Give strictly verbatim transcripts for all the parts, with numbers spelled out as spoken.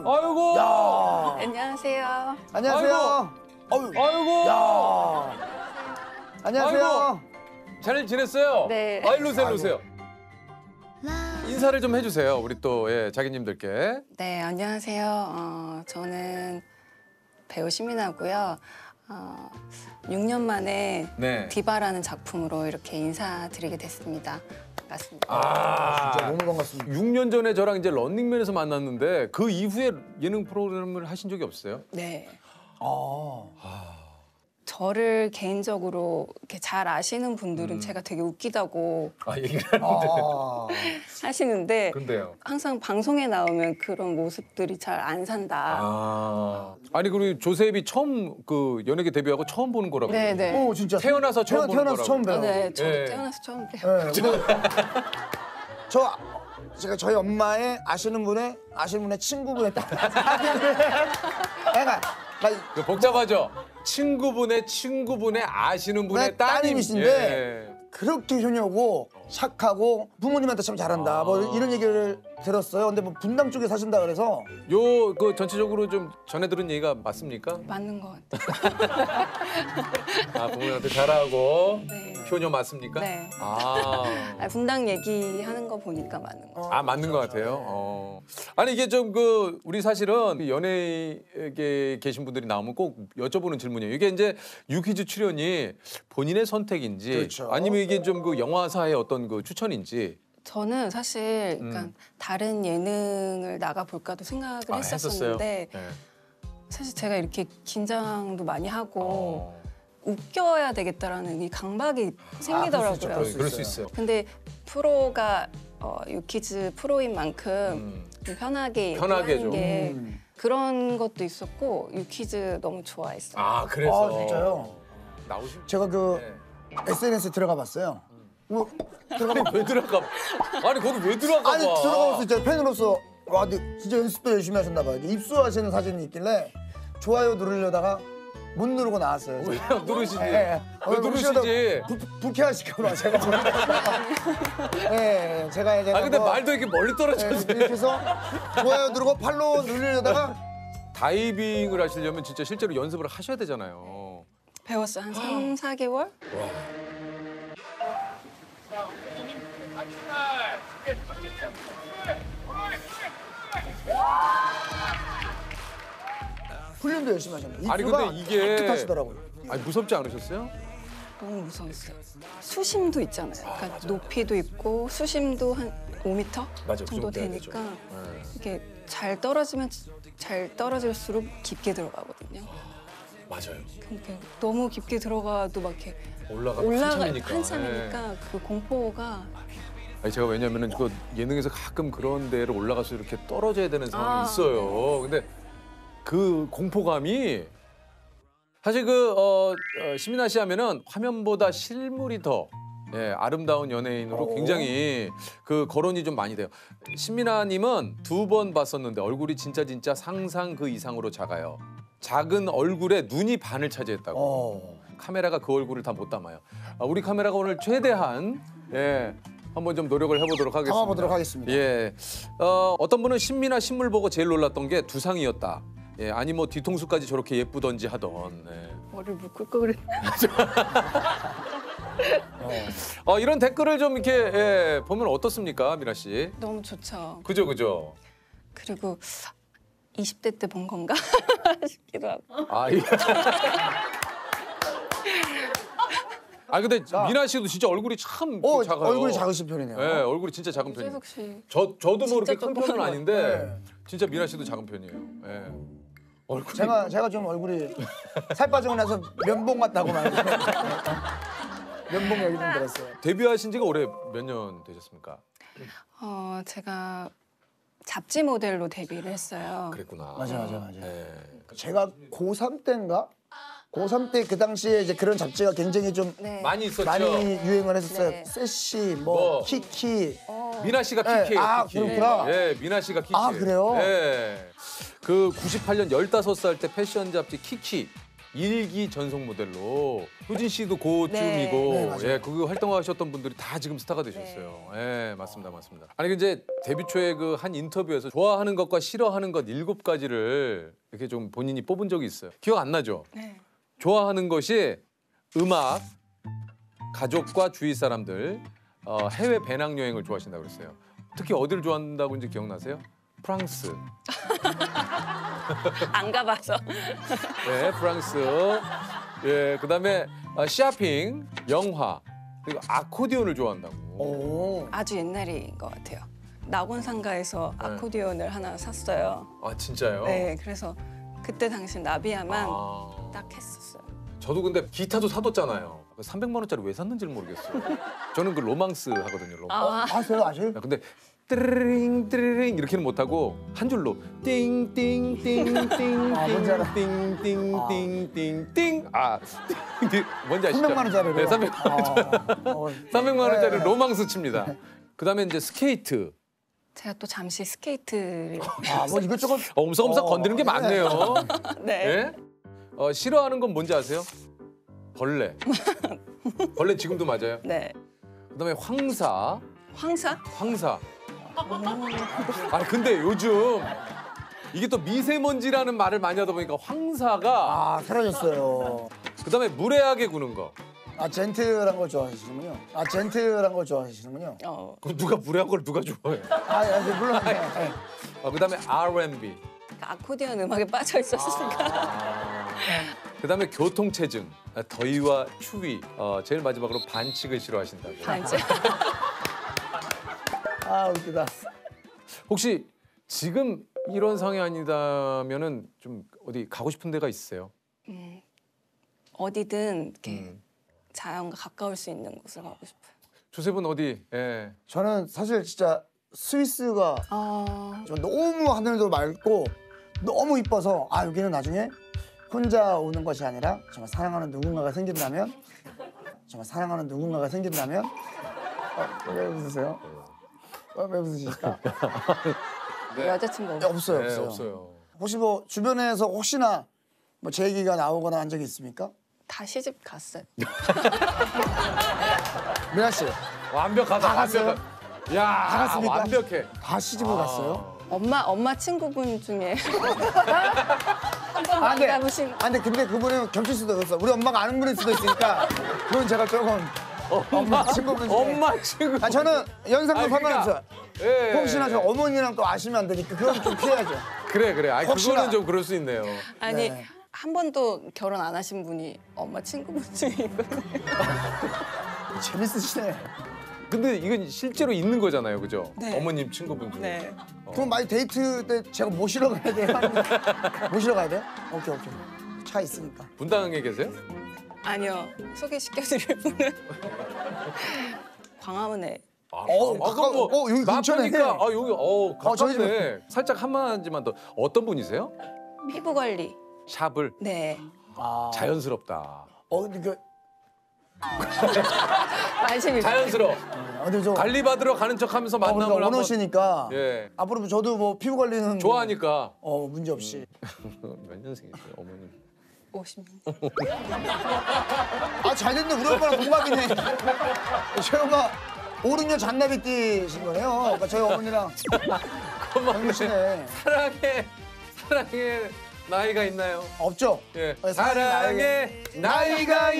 아이고. 야. 안녕하세요. 안녕하세요. 아이고. 아이고. 야. 안녕하세요. 아이고. 잘 지냈어요? 네. 아, 일로 오세요, 일로 오세요. 인사를 좀 해주세요. 우리 또 예, 자기님들께. 네, 안녕하세요. 어, 저는 배우 신민아고요. 어, 육 년 만에 네. 디바라는 작품으로 이렇게 인사드리게 됐습니다. 반갑습니다. 아, 진짜 너무 반갑습니다. 육 년 전에 저랑 이제 런닝맨에서 만났는데 그 이후에 예능 프로그램을 하신 적이 없어요? 네. 아. 저를 개인적으로 이렇게 잘 아시는 분들은 음. 제가 되게 웃기다고 아, 얘기를 하는데. 아. 하시는데 근데요. 항상 방송에 나오면 그런 모습들이 잘 안 산다. 아. 아니, 그리고 조셉이 처음 그 연예계 데뷔하고 처음 보는 거라고. 네, 네. 오 진짜. 태어나서 처음 보는 태어나서 처음 거라고. 봬요. 네, 저도 예. 태어나서 처음 봬요. 네, 근데 저 제가 저희 엄마의 아시는 분의 아시는 분의 친구분의 딸. 그러니까 나 그 복잡하죠? 친구분의 친구분의 아시는 분의 네, 따님. 따님이신데 예. 그렇게 효녀고 착하고 부모님한테 참 잘한다. 아. 뭐 이런 얘기를 들었어요. 근데 뭐 분당 쪽에 사신다 그래서 요 그 전체적으로 좀 전해 들은 얘기가 맞습니까? 맞는 것 같아요. 아, 부모님한테 잘하고 네. 효녀 맞습니까? 네. 아. 아, 분당 얘기하는 거 보니까 맞는 것 같아요. 아, 맞는 것 같아요. 어. 아니, 이게 좀 그 우리 사실은 연예계에 계신 분들이 나오면 꼭 여쭤보는 질문이에요. 이게 이제 유퀴즈 출연이 본인의 선택인지 그렇죠. 아니면 이게 좀 그 영화사의 어떤 그 추천인지. 저는 사실 그러니까 음. 다른 예능을 나가 볼까도 생각을 아, 했었었는데 했었어요? 네. 사실 제가 이렇게 긴장도 많이 하고 어. 웃겨야 되겠다라는 이 강박이 생기더라고요. 있죠. 그럴, 그럴 수 있어요. 근데 프로가 어, 유퀴즈 프로인 만큼 음. 좀 편하게 편하게 얘기하는 좀. 게 음. 그런 것도 있었고 유퀴즈 너무 좋아했어요. 아, 그래서. 아, 진짜요? 나오신. 제가 그 네. 에스엔에스에 들어가 봤어요. 뭐 들어가 왜 들어가? 아니, 거기 왜 들어가 봐? 아니 들어가볼 수 있잖아요. 팬으로서 와 근데 진짜 연습도 열심히 하셨나 봐요. 입수하시는 사진이 있길래 좋아요 누르려다가 못 누르고 나왔어요. 왜 누르시지? 예, 예. 왜 누르시지? 부- 불쾌하실까 봐 제가 예, 예, 제가 제가 아, 근데 뭐, 말도 이렇게 멀리 예, 떨어져서. 이렇게 해서 좋아요 누르고 팔로우 누르려다가 다이빙을 하시려면 진짜 실제로 연습을 하셔야 되잖아요. 배웠어요. 한 삼, 사 개월? 훈련도 열심히 하셨네요. 아니, 입수가 근데 이게- 독특하시더라고요. 아니, 무섭지 않으셨어요? 너무 무서웠어요. 수심도 있잖아요. 그러니까 높이도 있고 수심도 한 오 미터 맞아, 그 정도 정도 돼야 되니까 네. 이게 잘 떨어지면 잘 떨어질수록 깊게 들어가거든요. 맞아요. 그러니까 너무 깊게 들어가도 막 이렇게 올라가 올라가 한참이니까. 한참이니까 예. 그 공포가 아니, 제가 왜냐면은 그 예능에서 가끔 그런 데를 올라가서 이렇게 떨어져야 되는 상황이 아, 있어요. 근데 그 공포감이 사실 그 어, 어, 신민아 씨 하면은 화면보다 실물이 더 예, 아름다운 연예인으로 굉장히 그 거론이 좀 많이 돼요. 신민아님은 두 번 봤었는데 얼굴이 진짜 진짜 상상 그 이상으로 작아요. 작은 얼굴에 눈이 반을 차지했다고. 어. 카메라가 그 얼굴을 다 못 담아요. 아, 우리 카메라가 오늘 최대한 예, 한번 좀 노력을 해보도록 하겠습니다. 담아보도록 하겠습니다. 예, 어, 어떤 분은 신민아 신물 보고 제일 놀랐던 게 두상이었다. 예, 아니 뭐 뒤통수까지 저렇게 예쁘던지 하던. 예. 머리를 묶을 걸 그랬나? 어, 이런 댓글을 좀 이렇게 예, 보면 어떻습니까, 미나 씨? 너무 좋죠. 그죠, 그죠. 그리고 이십 대 때 본 건가 싶기도 하고. 아, 이... 아 근데 미나 씨도 진짜 얼굴이 참 어, 작아요. 얼굴이 작으신 편이네요. 예, 얼굴이 진짜 작은 편이에요. 유재석 씨. 저 저도 뭐 진짜 이렇게 큰 조그만 편은 거. 아닌데 네. 진짜 미나 씨도 작은 편이에요. 예. 얼굴이 제가 제가 좀 얼굴이 살 빠지고 나서 면봉 같다고 많이 면봉 얘기 좀 들었어요. 데뷔하신 지가 올해 몇 년 되셨습니까? 어, 제가 잡지 모델로 데뷔를 했어요. 그랬구나. 맞아 맞아 맞아. 예. 제가 고삼 때인가? 고삼 때 그 당시에 이제 그런 잡지가 굉장히 좀 네. 많이 있었죠. 많이 유행을 했었어요. 네. 세시, 뭐, 뭐. 키키. 미나 씨가 네. 키키예요. 아, 키키. 그렇구나. 예, 미나 씨가 키키. 아, 그래요? 예. 그 구십팔 년 열다섯 살 때 패션 잡지 키키 일기 전속 모델로 효진 씨도 그쯤이고 네, 맞아요. 예, 그 활동하셨던 분들이 다 지금 스타가 되셨어요. 예, 맞습니다, 맞습니다. 아니 이제 데뷔 초에 그 한 인터뷰에서 좋아하는 것과 싫어하는 것 일곱 가지를 이렇게 좀 본인이 뽑은 적이 있어요. 기억 안 나죠? 네. 좋아하는 것이 음악, 가족과 주위 사람들, 어, 해외 배낭여행을 좋아하신다고 그랬어요. 특히 어디를 좋아한다고 이제 기억나세요? 프랑스. 안 가봐서. 네, 프랑스. 예, 그다음에 어, 쇼핑, 영화, 그리고 아코디언을 좋아한다고. 오. 아주 옛날인 것 같아요. 낙원상가에서 네. 아코디언을 하나 샀어요. 아, 진짜요? 네, 그래서 그때 당시 나비야만 아, 딱 했었어요. 저도 근데 기타도 사뒀잖아요. 삼백만 원짜리 왜 샀는지를 모르겠어요. 저는 그 로망스 하거든요. 로망스. 아, 아세요, 아세요? 야, 근데 띠르링 띠르링 이렇게는 못하고 한 줄로 띵띵띵띵띵띵띵띵띵띵띵띵 아 띵, 뭔지 아시죠? 삼백만 원짜리로. 네, 삼백만 원짜리. 아, 어. 삼백만 원짜리 네. 로망스 칩니다. 그다음에 이제 스케이트. 제가 또 잠시 스케이트를 아, 뭐 이것저것. 엄석엄석 어, 건드는 게 네. 많네요. 네. 예? 어, 싫어하는 건 뭔지 아세요? 벌레. 벌레 지금도 맞아요. 네. 그다음에 황사. 황사? 황사. 아니 근데 요즘 이게 또 미세먼지라는 말을 많이 하다 보니까 황사가 아, 사라졌어요. 그다음에 무례하게 구는 거. 아, 젠틀한 걸 좋아하시는군요. 아, 젠틀한 걸 좋아하시는군요. 어, 그럼 누가 무례한 걸 누가 좋아해? 아, 아, 네, 물론. 네, 네. 아, 그다음에 알앤비. 아코디언 음악에 빠져 있었으니까. 아, 그다음에 교통체증, 아, 더위와 추위. 어, 제일 마지막으로 반칙을 싫어하신다고. 반지. 아, 웃기다. 혹시 지금 이런 상황이 아니다면은 좀 어디 가고 싶은 데가 있으세요? 어디든 이렇게 음. 자연과 가까울 수 있는 곳을 가고 싶어요. 조셉은 어디? 예. 저는 사실 진짜 스위스가 어, 저 너무 하늘도 맑고 너무 이뻐서 아 여기는 나중에 혼자 오는 것이 아니라 정말 사랑하는 누군가가 생긴다면 정말 사랑하는 누군가가 생긴다면 어, 왜 웃으세요? 어, 왜 웃으실까? 여자친구 네, 없어요, 네, 없어요. 없어요. 혹시 뭐 주변에서 혹시나 뭐 제 얘기가 나오거나 한 적이 있습니까? 다 시집 갔어요. 미나 씨, 완벽하다. 다 갔어요? 완벽하- 야, 다 갔습니까? 완벽해. 다 시집을 갔어요? 엄마 엄마 친구분 중에 아, 근데, 가보신- 아, 근데 근데 그분은 겹칠 수도 있어. 우리 엄마가 아는 분일 수도 있으니까 그건 제가 조금 엄마 친구분 중에. 엄마 친구. 아 저는 연상도 아니, 그러니까, 상관없어요. 예. 혹시나 저 어머니랑 또 아시면 안 되니까 그건 좀 피해야죠. 그래 그래. 아 혹시나. 그거는 좀 그럴 수 있네요. 아니 네. 한 번도 결혼 안 하신 분이 엄마 친구분 중에 있거든요. 재밌으시네. 근데 이건 실제로 있는 거잖아요, 그죠? 네. 어머님 친구분 중에. 네. 그럼 많이 데이트 때 제가 모시러 가야 돼요? 모시러 가야 돼요? 오케이 오케이. 차 있으니까. 분당에 계세요? 아니요. 소개시켜드릴 분은 광화문에. 아, 어, 아, 가까워. 그럼 뭐 어, 여기 근처네. 맞으니까 아 여기 어 가깝네. 저희 집에. 살짝 한마디만 더. 어떤 분이세요? 피부 관리. 샵을 네. 아. 자연스럽다. 어 근데 그 관심이. 자연스러워. 어, 근데 저 관리 받으러 가는 척하면서 어, 만남을 그러니까 한번. 원하시니까 예. 앞으로 저도 뭐 피부 관리는 좋아하니까. 어 문제 없이. 몇 년생이세요, 어머님? 오십 년. 아 잘 됐네 우리 엄마랑 동갑이네. 저희 엄마 오, 육 년 잔나비띠신 거네요. 그러니까 저희 어머니랑 어머니 동갑이시네. 사랑해 사랑해 나이가 있나요? 없죠? 예. 어, 사랑해 나이가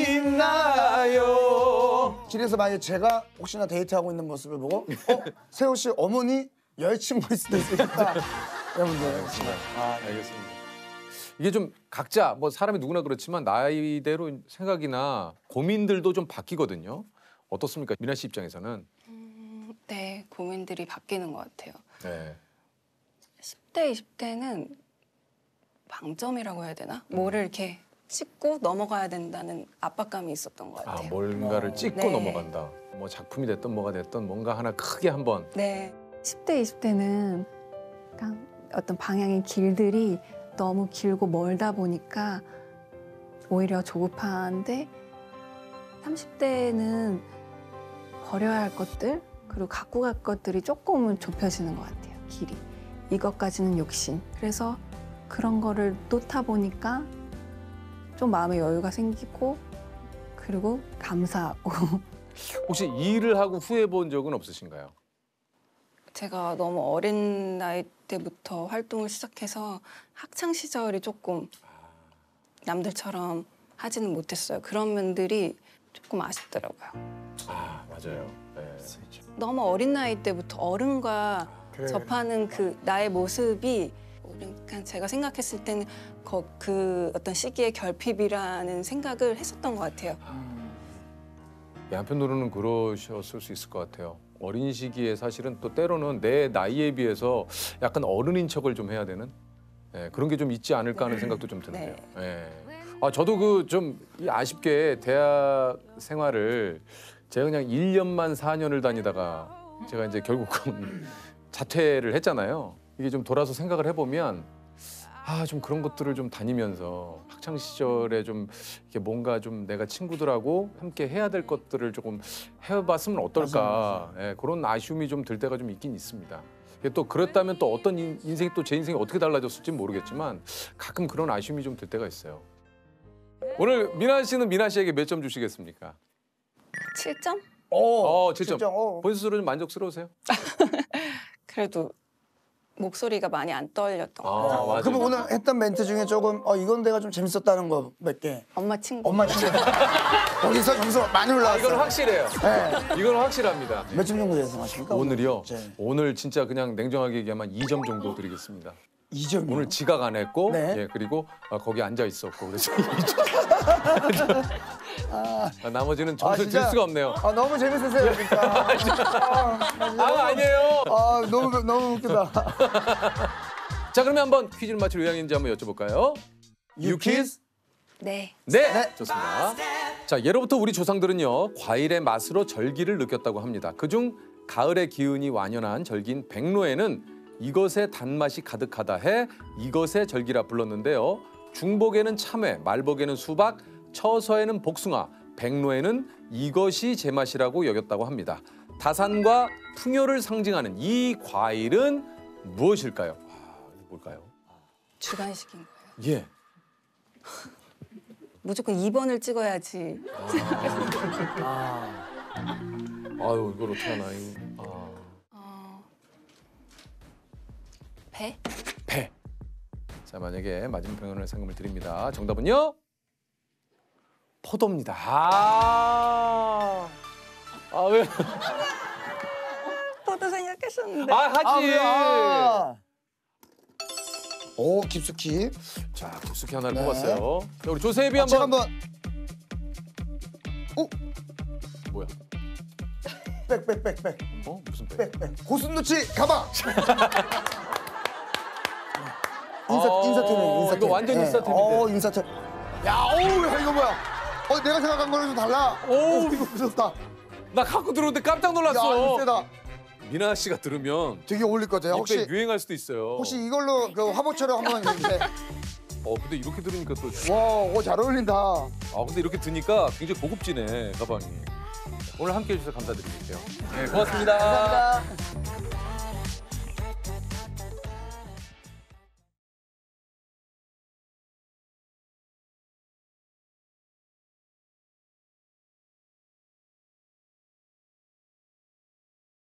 있나요? 길에서 만약에 제가 혹시나 데이트하고 있는 모습을 보고 어? 세호 씨 어머니 여자친구일 수도 있으니까 여러분들 아, 알겠습니다. 이게 좀 각자 뭐 사람이 누구나 그렇지만 나이대로 생각이나 고민들도 좀 바뀌거든요. 어떻습니까, 미나 씨 입장에서는? 네, 고민들이 바뀌는 것 같아요. 네. 십 대, 이십 대는 방점이라고 해야 되나? 뭐를 이렇게 찍고 넘어가야 된다는 압박감이 있었던 것 아 같아요. 뭔가를 찍고 네. 넘어간다. 뭐 작품이 됐든 뭐가 됐든 뭔가 하나 크게 한번. 네. 십 대, 이십 대는 약간 어떤 방향의 길들이 너무 길고 멀다 보니까 오히려 조급한데 삼십 대는 버려야 할 것들 그리고 갖고 갈 것들이 조금은 좁혀지는 것 같아요. 길이. 이것까지는 욕심. 그래서 그런 거를 놓다 보니까 좀 마음의 여유가 생기고 그리고 감사하고 혹시 일을 하고 후회 본 적은 없으신가요? 제가 너무 어린 나이 때부터 활동을 시작해서 학창 시절이 조금 남들처럼 하지는 못했어요. 그런 면들이 조금 아쉽더라고요. 아 맞아요. 네. 너무 어린 나이 때부터 어른과 그래, 접하는 그 나의 모습이 그러니까 제가 생각했을 때는 그, 그 어떤 시기의 결핍이라는 생각을 했었던 것 같아요. 예, 한편으로는 그러셨을 수 있을 것 같아요. 어린 시기에 사실은 또 때로는 내 나이에 비해서 약간 어른인 척을 좀 해야 되는 예, 그런 게 좀 있지 않을까 하는 생각도 좀 드는데요. 예. 아 저도 그 좀 아쉽게 대학 생활을 제가 그냥 일 년만 사 년을 다니다가 제가 이제 결국은 자퇴를 했잖아요. 이게 좀 돌아서 생각을 해보면 아 좀 그런 것들을 좀 다니면서 학창 시절에 좀 이렇게 뭔가 좀 내가 친구들하고 함께 해야 될 것들을 조금 해봤으면 어떨까 맞아, 예, 그런 아쉬움이 좀 들 때가 좀 있긴 있습니다. 이게 또 그랬다면 또 어떤 인- 인생이 또 제 인생이 어떻게 달라졌을지 모르겠지만 가끔 그런 아쉬움이 좀 들 때가 있어요. 오늘 미나 씨는 미나 씨에게 몇 점 주시겠습니까? 칠 점? 오, 어, 칠 점. 칠 점. 어. 본인 스스로 좀 만족스러우세요? 그래도 목소리가 많이 안 떨렸던 것 아, 같아요. 맞아요. 그럼 오늘 했던 멘트 중에 조금 어 이건 내가 좀 재밌었다는 거 몇 개. 엄마 친구. 엄마 친구. 거기서 점수 많이 아, 올라왔어요. 이건 확실해요. 네. 이건 확실합니다. 몇 점 정도 예상하십니까? 오늘이요? 네. 오늘 진짜 그냥 냉정하게 얘기하면 이 점 정도 드리겠습니다. 이 점이요. 오늘 지각 안 했고, 네. 예, 그리고 아, 거기 앉아 있었고, 그래서 이 점. 아, 나머지는 점수 줄 수가 없네요. 아 너무 재밌으세요, 진짜. 아, 진짜. 아, 아니에요. 아 너무 너무 웃기다. 자, 그러면 한번 퀴즈를 맞출 의향인지 한번 여쭤볼까요? 유퀴즈? 네. 네, 네. 좋습니다. 자, 예로부터 우리 조상들은요 과일의 맛으로 절기를 느꼈다고 합니다. 그중 가을의 기운이 완연한 절기인 백로에는 이것의 단맛이 가득하다 해 이것의 절기라 불렀는데요. 중복에는 참외, 말복에는 수박, 처서에는 복숭아, 백로에는 이것이 제맛이라고 여겼다고 합니다. 다산과 풍요를 상징하는 이 과일은 무엇일까요? 아, 이게 뭘까요? 주관식인 거예요. 예. 무조건 이 번을 찍어야지. 아유, 이걸 어떡하나. 이거. 아. 어... 배? 배. 자, 만약에 맞은 평론의 상금을 드립니다. 정답은요? 포도입니다. 아. 아, 왜? 저도 생각했었는데. 아, 하지. 아, 왜? 아. 오 깊숙이. 자, 깊숙이 하나를 네. 뽑았어요. 자, 우리 조세비 아, 제가 한번. 한번. 오, 뭐야? 백백백백. 어? 무슨 배? 백백. 고슴도치 가방. 인사 아, 인사템이에요. 인사템. 이거 완전 네. 인사템인데. 어 인사템. 야, 어우, 야, 이거 뭐야? 어, 내가 생각한 거랑 좀 달라. 오. 오, 이거 무섭다. 나 갖고 들어오는데 깜짝 야, 놀랐어. 이거 세다. 미나 씨가 들으면 되게 어울릴 것 같아요. 혹시 혹시 유행할 수도 있어요. 혹시 이걸로 그 화보처럼 한번 이렇게. 어, 근데 이렇게 들으니까 또. 와, 오, 잘 어울린다. 아, 근데 이렇게 드니까 굉장히 고급지네 가방이. 오늘 함께해 주셔서 감사드릴게요. 네, 고맙습니다. 감사합니다.